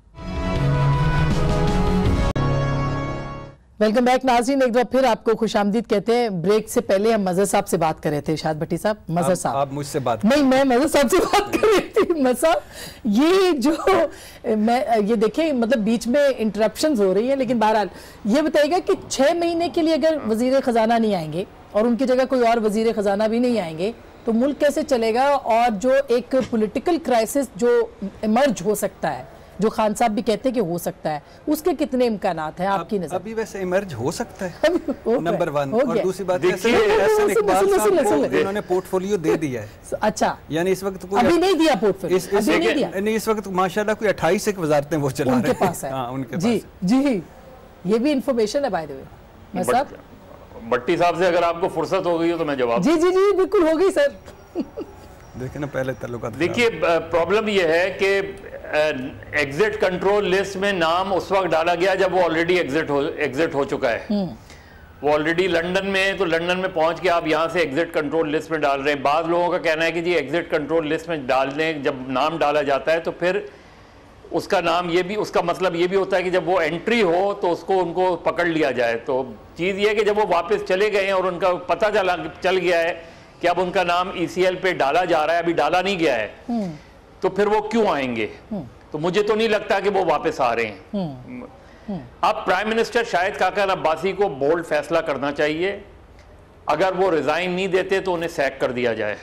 Speaker 2: वेलकम बैक नाज़रीन, एक बार फिर आपको खुशामदीद कहते हैं। ब्रेक से पहले हम मज़हर साहब से बात कर रहे थे, इरशाद भट्टी साहब। मज़हर साहब
Speaker 3: आप मुझसे बात
Speaker 2: नहीं, मैं मज़हर साहब से बात कर रही थी। मज़हर साहब ये जो मैं ये देखें, मतलब बीच में इंटरप्शंस हो रही हैं, लेकिन बहरहाल ये बताइएगा कि छः महीने के लिए अगर वज़ीर ख़जाना नहीं आएंगे और उनकी जगह कोई और वज़ीर ख़जाना भी नहीं आएंगे तो मुल्क कैसे चलेगा? और जो एक पॉलिटिकल क्राइसिस जो इमर्ज हो सकता है, जो खान साहब भी कहते हैं कि हो सकता है, उसके कितने इम्कानात हैं आपकी नजर?
Speaker 3: अभी वैसे इमर्ज हो सकता है, नंबर वन। और दूसरी बात इन्होंने पोर्टफोलियो दे दिया है।
Speaker 2: अच्छा,
Speaker 3: यानी इस वक्त कोई
Speaker 2: अभी नहीं दिया पोर्टफोलियो,
Speaker 3: इस, इस, नहीं दिया। नहीं, इस वक्त माशाल्लाह कोई अट्ठाईस एक वजारतें वो चला
Speaker 2: उनके पास है।
Speaker 3: हाँ, उनके
Speaker 2: जी जी, ये भी इंफॉर्मेशन है बाय द वे। साहब
Speaker 6: भट्टी साहब से अगर आपको फुर्सत हो गई हो तो मैं जवाब।
Speaker 2: जी जी जी बिल्कुल हो गई सर।
Speaker 3: देखिए ना पहले तल्लुकात।
Speaker 6: देखिए प्रॉब्लम यह है कि एग्जिट कंट्रोल लिस्ट में नाम उस वक्त डाला गया जब वो ऑलरेडी एग्जिट हो एग्जिट हो चुका है। वो ऑलरेडी लंदन में है, तो लंदन में पहुंच के आप यहाँ से एग्जिट कंट्रोल लिस्ट में डाल रहे हैं। बाद लोगों का कहना है कि जी एग्जिट कंट्रोल लिस्ट में डालने जब नाम डाला जाता है तो फिर उसका नाम ये भी, उसका मतलब ये भी होता है कि जब वो एंट्री हो तो उसको उनको पकड़ लिया जाए। तो चीज़ ये है कि जब वो वापस चले गए हैं और उनका पता चला चल गया है कि अब उनका नाम ई सी एल पे डाला जा रहा है, अभी डाला नहीं गया है, तो फिर वो क्यों आएंगे? तो मुझे तो नहीं लगता कि वो वापस आ रहे हैं। अब प्राइम मिनिस्टर शाहिद खाकन अब्बासी को बोल्ड फैसला करना चाहिए। अगर वो रिजाइन नहीं देते तो उन्हें सैक कर दिया जाए।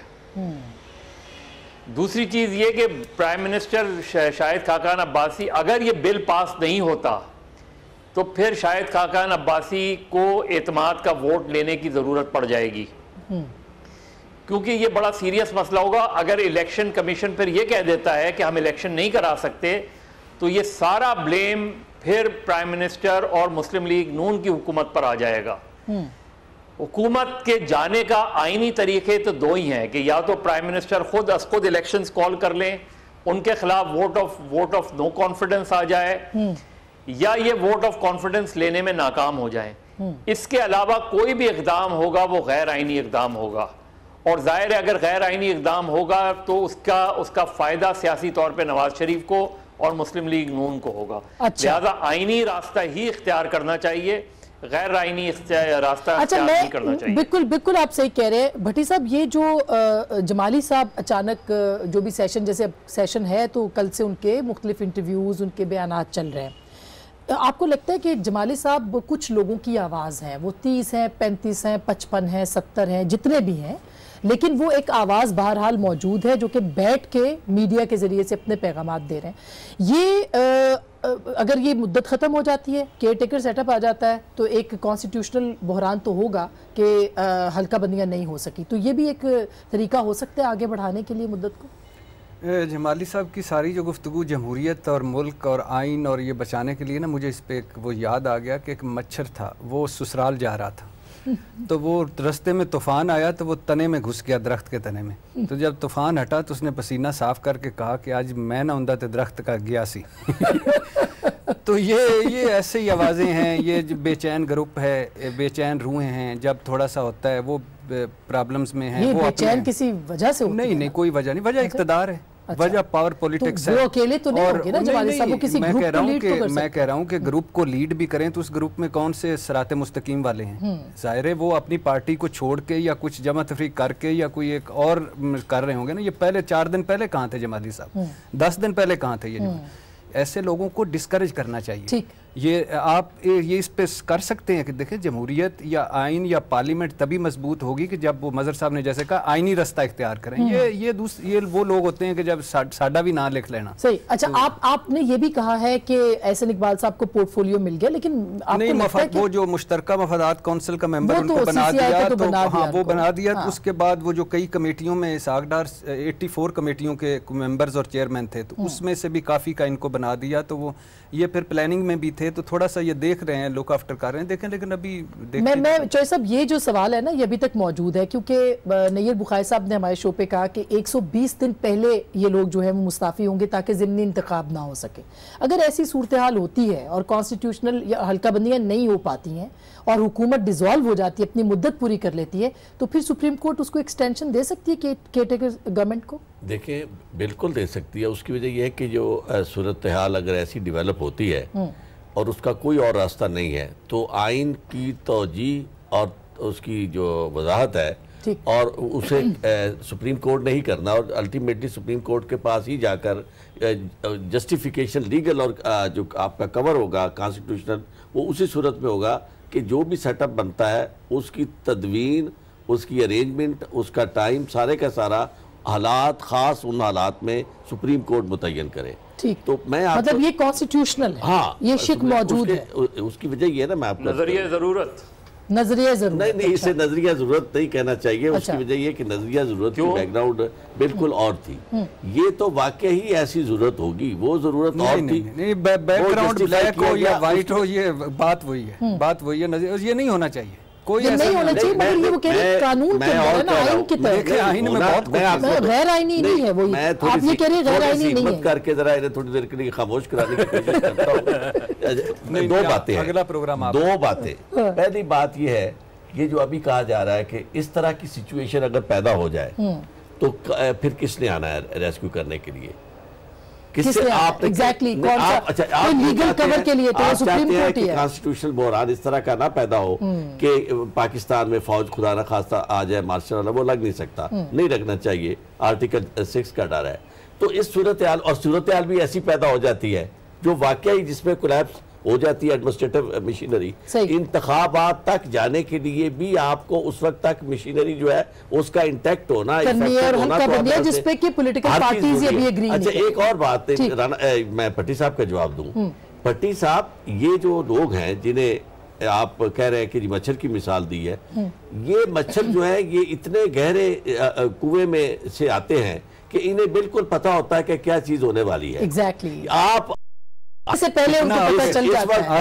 Speaker 6: दूसरी चीज ये कि प्राइम मिनिस्टर शाहिद खाकन अब्बासी, अगर ये बिल पास नहीं होता तो फिर शाहिद खाकन अब्बासी को एतमाद का वोट लेने की जरूरत पड़ जाएगी, क्योंकि ये बड़ा सीरियस मसला होगा। अगर इलेक्शन कमीशन फिर ये कह देता है कि हम इलेक्शन नहीं करा सकते तो ये सारा ब्लेम फिर प्राइम मिनिस्टर और मुस्लिम लीग नून की हुकूमत पर आ जाएगा। हुकूमत के जाने का आईनी तरीके तो दो ही हैं कि या तो प्राइम मिनिस्टर खुद अस खुद इलेक्शंस कॉल कर लें, उनके खिलाफ vote of vote of no confidence आ जाए, या ये वोट ऑफ कॉन्फिडेंस लेने में नाकाम हो जाए। इसके अलावा कोई भी इकदाम होगा वो गैर आईनी इकदाम होगा, और जाहिर है अगर गैर आईनी इकदाम होगा तो उसका उसका फायदा सियासी तौर पे नवाज शरीफ को और मुस्लिम लीग नून को होगा।
Speaker 2: अच्छा।
Speaker 6: लिहाजा आईनी रास्ता ही इख्तियार करना चाहिए, गैर आईनी रास्ता
Speaker 2: अच्छा,
Speaker 6: इख्तियार नहीं करना चाहिए।
Speaker 2: बिल्कुल बिल्कुल आप सही कह रहे हैं भट्टी साहब। ये जो आ, जमाली साहब अचानक जो भी सेशन, जैसे सेशन है तो कल से उनके मुख्तलिफ इंटरव्यूज, उनके बयानात चल रहे हैं, आपको लगता है कि जमाली साहब कुछ लोगों की आवाज़ है, वो तीस हैं, पैंतीस हैं, पचपन हैं, सत्तर हैं, जितने भी हैं, लेकिन वो एक आवाज़ बहरहाल मौजूद है जो कि बैठ के मीडिया के ज़रिए से अपने पैगामात दे रहे हैं। ये आ, अगर ये मुद्दत ख़त्म हो जाती है, केयर टेकर सेटअप आ जाता है, तो एक कॉन्स्टिट्यूशनल बहरान तो होगा कि हल्का बंदियाँ नहीं हो सकी, तो ये भी एक तरीका हो सकता है आगे बढ़ाने के लिए मुद्दत को।
Speaker 3: जमाली साहब की सारी जो गुफ्तगू जमहूरियत और मुल्क और आइन और ये बचाने के लिए ना, मुझे इस पर एक वो याद आ गया कि एक मच्छर था, वो ससुराल जा रहा था, तो वो रास्ते में तूफान आया तो वो तने में घुस गया, दरख्त के तने में। तो जब तूफान हटा तो उसने पसीना साफ करके कहा कि आज मैं ना उंदा ते दरख्त का गया सी। तो ये ये ऐसे ही आवाज़ें हैं, ये जो बेचैन ग्रुप है, बेचैन रूहें हैं, जब थोड़ा सा होता है वो प्रॉब्लम्स में है।
Speaker 2: ये
Speaker 3: वो
Speaker 2: बेचैन किसी वजह से होती
Speaker 3: नहीं
Speaker 2: है?
Speaker 3: नहीं कोई वजह नहीं, वजह इक़्तिदार है। अच्छा। वजह पावर पॉलिटिक्स
Speaker 2: तो
Speaker 3: है।
Speaker 2: वो अकेले तो नहीं होंगे ना जमाली साहब, वो किसी
Speaker 3: मैं
Speaker 2: ग्रुप
Speaker 3: कह रहा
Speaker 2: को
Speaker 3: हूँ
Speaker 2: लीड
Speaker 3: कि
Speaker 2: तो कर
Speaker 3: मैं कह रहा हूँ कि ग्रुप को लीड भी करें तो उस ग्रुप में कौन से सिराते मुस्तकीम वाले हैं? जाहिर है वो अपनी पार्टी को छोड़ के या कुछ जमा तफरीक करके या कोई एक और कर रहे होंगे ना। ये पहले चार दिन पहले कहाँ थे जमाली साहब, दस दिन पहले कहाँ थे ये? ऐसे लोगों को डिस्करेज करना चाहिए। ठीक। ये आप ये इस पे कर सकते हैं कि देखें जमहूरियत या आइन या पार्लियामेंट तभी मजबूत होगी कि जब वो मजहर साहब ने जैसे कहा आइनी रास्ता इख्तियार करें। ये ये दूसरे ये वो लोग होते हैं कि जब सा, साडा भी ना लिख लेना।
Speaker 2: सही। अच्छा तो, आप आपने ये भी कहा है कि एहसन इकबाल साहब को पोर्टफोलियो मिल गया, लेकिन
Speaker 3: नहीं मफाद वो जो मुश्तरका मफादात काउंसिल का मेंबर उनको तो बना दिया तो, तो हाँ वो बना दिया। हाँ। उसके बाद वो जो कई कमेटियों में सागडार एट्टी फोर कमेटियों के मेंबर्स और चेयरमैन थे तो उसमें से भी काफ़ी का इनको बना दिया। तो वो ये फिर प्लानिंग में भी थे तो थोड़ा सा ये देख रहे हैं, लुक आफ्टर कर रहे हैं, देखें। लेकिन अभी
Speaker 2: मैं मैं चौधरी साहब ये जो सवाल है ना ये अभी तक मौजूद है, क्योंकि नैयर बुखारी साहब ने हमारे शो पे कहा कि एक सौ बीस दिन पहले ये लोग जो है वो मुस्ताफ़ी होंगे ताकि ज़िमनी इंतखाब ना हो सके। अगर ऐसी सूरत हाल होती है और कॉन्स्टिट्यूशनल या हल्का बंदियाँ नहीं हो पाती हैं और हुकूमत डिज़ोल्व हो जाती है, अपनी मुद्दत पूरी कर लेती है, तो फिर सुप्रीम कोर्ट उसको एक्सटेंशन दे सकती है केयरटेकर गवर्नमेंट को?
Speaker 5: देखिए बिल्कुल दे सकती है। उसकी वजह यह है कि जो सूरत हाल अगर ऐसी डेवलप होती है और उसका कोई और रास्ता नहीं है तो आइन की तोजी और उसकी जो वजाहत है और उसे सुप्रीम कोर्ट ने ही करना और अल्टीमेटली सुप्रीम कोर्ट के पास ही जाकर जस्टिफिकेशन लीगल और आ, जो आपका कवर होगा कॉन्स्टिट्यूशनल वो उसी सूरत में होगा कि जो भी सेटअप बनता है उसकी तदवीन, उसकी अरेंजमेंट, उसका टाइम, सारे का सारा हालात खास उन हालात में सुप्रीम कोर्ट मुतय्यन करे।
Speaker 2: ठीक।
Speaker 5: तो मैं आप
Speaker 2: मतलब ये कॉन्स्टिट्यूशनल है। हाँ, ये शिक मौजूद है।
Speaker 5: उसकी वजह ये है ना, मैं आपको
Speaker 6: नजरिया जरूरत
Speaker 2: नजरिया जरूरत
Speaker 5: नहीं नहीं इसे नजरिया जरूरत नहीं कहना चाहिए। उसकी वजह ये कि नजरिया जरूरत की बैकग्राउंड बिल्कुल और थी। ये तो वाकई ही ऐसी जरूरत होगी, वो जरूरत और थी।
Speaker 3: बैकग्राउंड ब्लैक हो या वाइट हो ये बात वही है, बात वही है। ये नहीं होना चाहिए, कोई
Speaker 2: ऐसा नहीं होना चाहिए। मगर ये वो कह रहे कानून के अंदर ना, आइन की तरह।
Speaker 3: आइन में बहुत कुछ
Speaker 2: गैर आइनी नहीं है वो, आप ये कह रहे हैं गैर आइनी नहीं है।
Speaker 5: करके जरा इन्हें थोड़ी देर के लिए खामोश कराने की कोशिश करता हूं। दो बातें हैं,
Speaker 3: अगला प्रोग्राम
Speaker 5: दो बातें। पहली बात ये है, ये जो अभी कहा जा रहा है कि इस तरह की सिचुएशन अगर पैदा हो जाए तो फिर किसने आना है रेस्क्यू करने के लिए?
Speaker 2: किससे आप एग्जैक्टली कौन सा? अच्छा, आप लीगल कवर के लिए तो सुप्रीम कोर्ट ही है।
Speaker 5: कॉन्स्टिट्यूशनल बहरान इस तरह का ना पैदा हो कि पाकिस्तान में फौज खुदा ना खास्ता आ जाए, मार्शल वो लग नहीं सकता, नहीं रखना चाहिए, आर्टिकल सिक्स का डर है। तो इस सूरत हाल और सूरत हाल भी ऐसी पैदा हो जाती है जो वाकई जिसमें कोलैप्स हो जाती है एडमिनिस्ट्रेटिव मशीनरी। इंतखाबात तक जाने के लिए भी आपको उस वक्त तक मशीनरी जो है उसका इंटैक्ट होना,
Speaker 2: होना जिस पे कि पॉलिटिकल पार्टीज ये भी एग्री नहीं।
Speaker 5: अच्छा, एक और बात राना, मैं भट्टी साहब का जवाब दूं। भट्टी साहब, ये जो लोग हैं जिन्हें आप कह रहे हैं कि मच्छर की मिसाल दी है, ये मच्छर जो है ये इतने गहरे कुएं में से आते हैं कि इन्हें बिल्कुल पता होता है कि क्या चीज होने वाली है।
Speaker 2: एग्जैक्टली।
Speaker 5: आप
Speaker 2: इससे पहले उनको पता चल जाता है।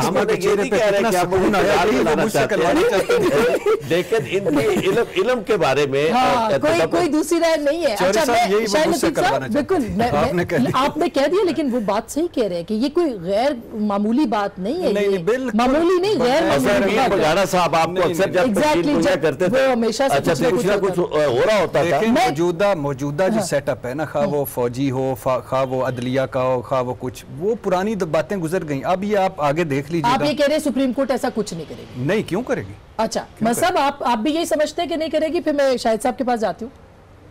Speaker 5: लेकिन इनके इल्म इल्म के बारे में
Speaker 2: हाँ, कोई कोई दूसरी राय नहीं है। अच्छा, बिल्कुल आपने कह दिया, लेकिन वो बात सही कह रहे हैं कि ये कोई गैर मामूली बात नहीं है। मामूली नहीं, गैर
Speaker 5: मामूली साहब आपको अक्सर जब करते थे
Speaker 2: हमेशा
Speaker 5: कुछ ना कुछ हो रहा होता था।
Speaker 3: मौजूदा मौजूदा जो सेटअप है ना, खा वो फौजी हो, खा वो अदलिया का हो, खा वो कुछ, वो पुरानी बातें गुजर गई। अब ये आप आगे देख लीजिए।
Speaker 2: आप ये कह रहे हैं सुप्रीम कोर्ट ऐसा कुछ नहीं करेगी?
Speaker 3: नहीं, क्यों करेगी?
Speaker 2: अच्छा, मतलब आप आप भी यही समझते हैं कि नहीं करेगी? फिर मैं शाहिद साहब के पास जाती हूँ।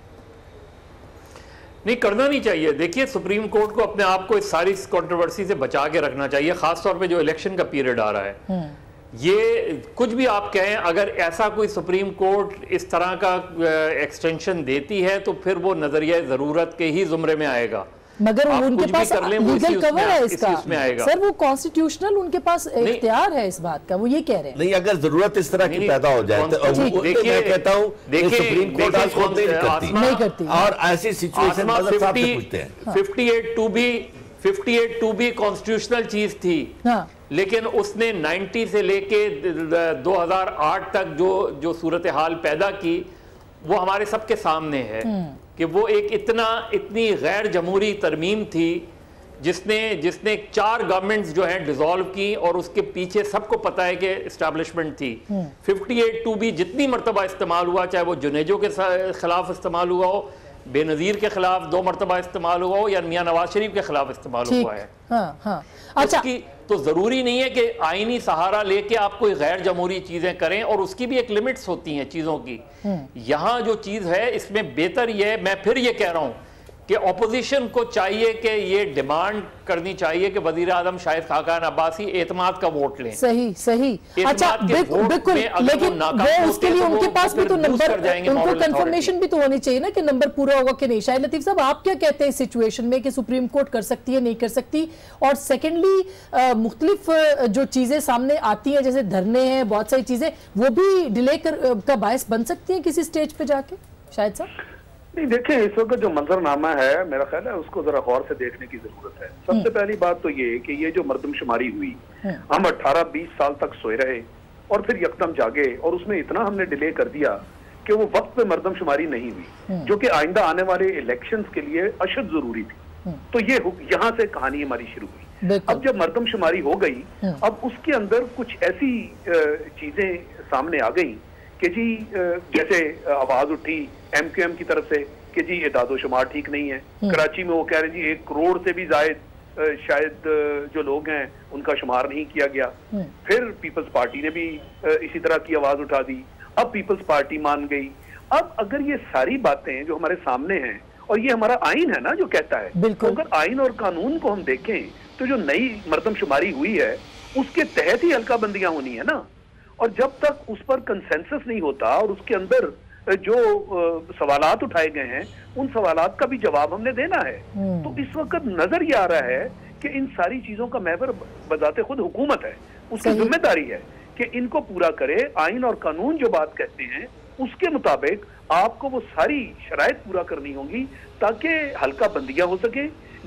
Speaker 6: नहीं, करना नहीं चाहिए। देखिए, सुप्रीम कोर्ट को अपने आप को इस सारी कंट्रोवर्सी से बचा के रखना चाहिए, खासतौर पे जो इलेक्शन का पीरियड आ रहा है। ये कुछ भी आप कहें, अगर ऐसा कोई सुप्रीम कोर्ट इस तरह का एक्सटेंशन देती है तो फिर वो नजरिया जरूरत के ही जुमरे में आएगा।
Speaker 2: मगर उनके पास लीगल कवर है इसका सर, वो कॉन्स्टिट्यूशनल उनके पास इख्तियार है इस बात का, वो ये कह रहे हैं।
Speaker 5: नहीं, अगर जरूरत इस तरह की पैदा हो जाए तो मैं कहता हूँ सुप्रीम कोर्ट नहीं करती और ऐसी situation
Speaker 6: fifty eight two B fifty eight two B constitutional चीज थी। लेकिन उसने नब्बे से लेके दो हज़ार आठ तक जो जो सूरत हाल पैदा की वो हमारे सबके सामने है कि वो एक इतना इतनी गैर जमहूरी तरमीम थी जिसने जिसने चार गवर्नमेंट्स जो हैं डिसॉल्व की, और उसके पीछे सबको पता है कि इस्टेब्लिशमेंट थी। फिफ्टी एट टू भी जितनी मरतबा इस्तेमाल हुआ, चाहे वो जुनेजो के खिलाफ इस्तेमाल हुआ हो, बेनज़ीर के खिलाफ दो मरतबा इस्तेमाल हुआ हो, या मियां नवाज शरीफ के खिलाफ इस्तेमाल हुआ है।
Speaker 2: हाँ, हाँ। अच्छा,
Speaker 6: उसकी तो ज़रूरी नहीं है कि आईनी सहारा लेके आप कोई गैर जमहूरी चीज़ें करें, और उसकी भी एक लिमिट्स होती हैं चीज़ों की। यहाँ जो चीज़ है इसमें बेहतर ये, मैं फिर ये कह रहा हूँ कि ऑपोजिशन को चाहिए कि ये डिमांड करनी चाहिए कि वज़ीर आज़म शाहिद खाकान अब्बासी एतमाद का वोट लें।
Speaker 2: सही सही अच्छा, बिल्कुल, लेकिन वो उसके लिए उनके पास भी तो नंबर, उनको कंफर्मेशन भी तो होनी चाहिए ना कि नंबर पूरा होगा कि नहीं। शाहिद लतीफ साहब, आप क्या कहते हैं इस सिचुएशन में कि सुप्रीम कोर्ट कर सकती है, नहीं कर सकती? और सेकेंडली मुख्तलिफ जो चीजें सामने आती हैं, जैसे धरने हैं, बहुत सारी चीजें, वो भी डिले का बायस बन सकती है किसी स्टेज पे जाके? शाहिद साहब,
Speaker 7: नहीं, देखिए इस वक्त जो मंजरनामा है मेरा ख्याल है उसको जरा गौर से देखने की जरूरत है। सबसे पहली बात तो ये कि ये जो मर्दमशुमारी हुई, हम अठारह बीस साल तक सोए रहे और फिर यकदम जागे, और उसमें इतना हमने डिले कर दिया कि वो वक्त पे मर्दमशुमारी नहीं हुई, जो कि आइंदा आने वाले इलेक्शंस के लिए अशद जरूरी थी। तो ये यहाँ से कहानी हमारी शुरू हुई। अब जब मर्दमशुमारी हो गई, अब उसके अंदर कुछ ऐसी चीजें सामने आ गई कि जी जैसे आवाज उठी एम क्यू एम की तरफ से कि जी ये दादो शुमार ठीक नहीं है। कराची में वो कह रहे हैं जी एक करोड़ से भी जायद शायद जो लोग हैं उनका शुमार नहीं किया गया। फिर पीपल्स पार्टी ने भी इसी तरह की आवाज उठा दी, अब पीपल्स पार्टी मान गई। अब अगर ये सारी बातें जो हमारे सामने हैं, और ये हमारा आइन है ना जो कहता है, तो अगर आइन और कानून को हम देखें तो जो नई मर्दमशुमारी हुई है उसके तहत ही हल्का बंदियां होनी है ना। और जब तक उस पर कंसेंसस नहीं होता और उसके अंदर जो सवालात उठाए गए हैं उन सवालात का भी जवाब हमने देना है। तो इस वक्त नजर ये आ रहा है कि इन सारी चीजों का महवर बजाते खुद हुकूमत है, उसकी जिम्मेदारी है कि इनको पूरा करे। आइन और कानून जो बात कहते हैं उसके मुताबिक आपको वो सारी शराइत पूरा करनी होंगी ताकि हल्का बंदियां हो सके।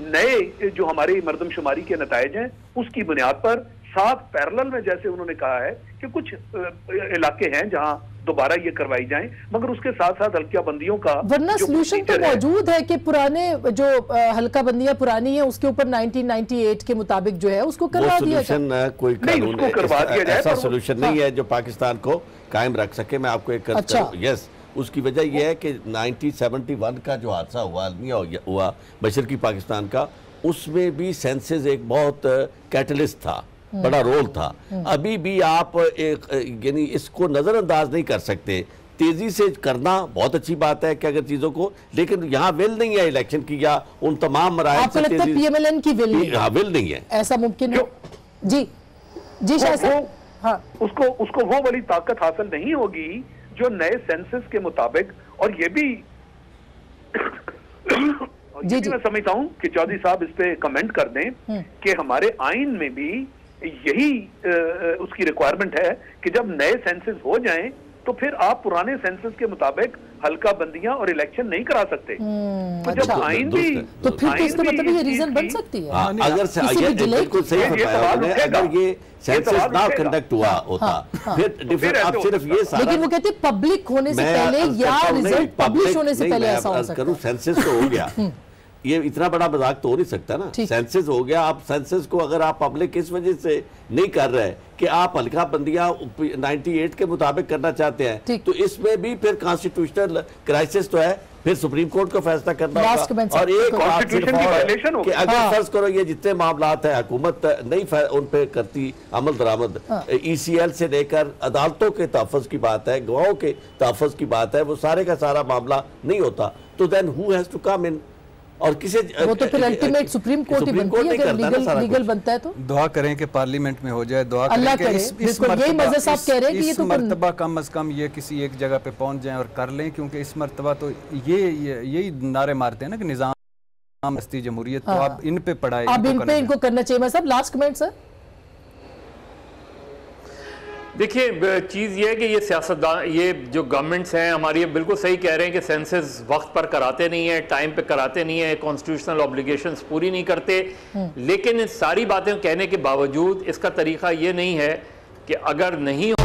Speaker 7: नए जो हमारी मर्दमशुमारी के नताइज हैं उसकी बुनियाद पर साथ पैरेलल में, जैसे उन्होंने कहा है कि कुछ इलाके हैं जहां दोबारा ये करवाई जाएं, मगर उसके साथ साथ हल्का बंदियों का, वरना
Speaker 2: सॉल्यूशन तो मौजूद है कि पुराने जो हल्का बंदियां पुरानी है उसके ऊपर नाइनटीन नाइंटी एट के मुताबिक जो है उसको करवा दिया जाए।
Speaker 5: कोई कानून ऐसा सॉल्यूशन नहीं है जो पाकिस्तान को कायम रख सके। मैं आपको एक
Speaker 2: अच्छा।
Speaker 5: यस, उसकी वजह यह है कि नाइनटीन सेवेंटी वन का जो हादसा हुआ अलमिया हुआ मशरकी पाकिस्तान का, उसमें भी सेंसेस एक बहुत कैटलिस्ट था, बड़ा रोल था। अभी भी आप एक यानी इसको नजरअंदाज नहीं कर सकते। तेजी से करना बहुत अच्छी बात है कि अगर चीजों को, लेकिन यहाँ विल नहीं है इलेक्शन की या उन तमाम मराहल
Speaker 2: से तेजी, पीएमएलएन की विल नहीं,
Speaker 5: हाँ विल नहीं है,
Speaker 2: ऐसा मुमकिन है? जी जी शायद हाँ,
Speaker 7: उसको उसको वो वाली ताकत हासिल नहीं होगी जो नए सेंसस के मुताबिक, और ये भी जी जी मैं समझता हूँ कि चौधरी साहब इस पे कमेंट कर दें कि हमारे आइन में भी यही उसकी रिक्वायरमेंट है कि जब नए सेंसस हो जाएं तो फिर आप पुराने सेंसस के मुताबिक हल्का बंदियां और इलेक्शन नहीं करा सकते। तो जब आइन भी,
Speaker 2: तो फिर तो इसका मतलब ये रीजन बन सकती है।
Speaker 5: अगर बिल्कुल सही बताया आपने, अगर ये सेंसस ना कंडक्ट हुआ होता फिर डिफरेंट, आप सिर्फ ये सारा,
Speaker 2: लेकिन वो कहते हैं पब्लिक होने से पहले या रिजल्ट पब्लिश होने से पहले ऐसा हो सकता है।
Speaker 5: सेंसस तो हो गया, ये इतना बड़ा मजाक तो हो नहीं सकता ना। सेंसस हो गया, आप सेंसस को अगर आप पब्लिक इस वजह से नहीं कर रहे कि आप हल्का बंदियां अट्ठानवे के मुताबिक करना चाहते हैं, तो इसमें भी फिर कॉन्स्टिट्यूशनल क्राइसिस तो है, फिर सुप्रीम कोर्ट को फैसला करना होगा। और एक कि अगर फर्ज करो ये जितने मामलात है हुकूमत नहीं उन पे करती अमल दरामद, ई सी एल से लेकर अदालतों के तहफ़्फ़ुज़ की बात है, गवाहों के तहफ़्फ़ुज़ की बात है, वो सारे का सारा मामला नहीं होता, तो then who has to come in? और किसे
Speaker 2: वो तो फिर अल्टीमेट सुप्रीम कोर्ट ही बनती है अगर लीगल लीगल बनता है तो।
Speaker 3: दुआ करें कि पार्लियामेंट में हो जाए, दुआ
Speaker 2: अल्लाह
Speaker 3: करें कि
Speaker 2: इस इस
Speaker 3: मर्तबा कम अज कम ये किसी एक जगह पे पहुंच जाएं और कर लें, क्योंकि इस मर्तबा तो ये यही नारे मारते हैं ना कि निजाम हस्ती जमहूरियत, तो आप इन पे पढ़ाई,
Speaker 2: अब इन पे इनको करना चाहिए। मैं सब लास्ट कमेंट सर।
Speaker 6: देखिए चीज़ ये है कि ये सियासतदान, ये जो गवर्नमेंट्स हैं हमारी, ये बिल्कुल सही कह रहे हैं कि सेंसस वक्त पर कराते नहीं है, टाइम पे कराते नहीं है, कॉन्स्टिट्यूशनल ऑब्लिगेशंस पूरी नहीं करते। लेकिन इन सारी बातें कहने के बावजूद इसका तरीका ये नहीं है कि अगर नहीं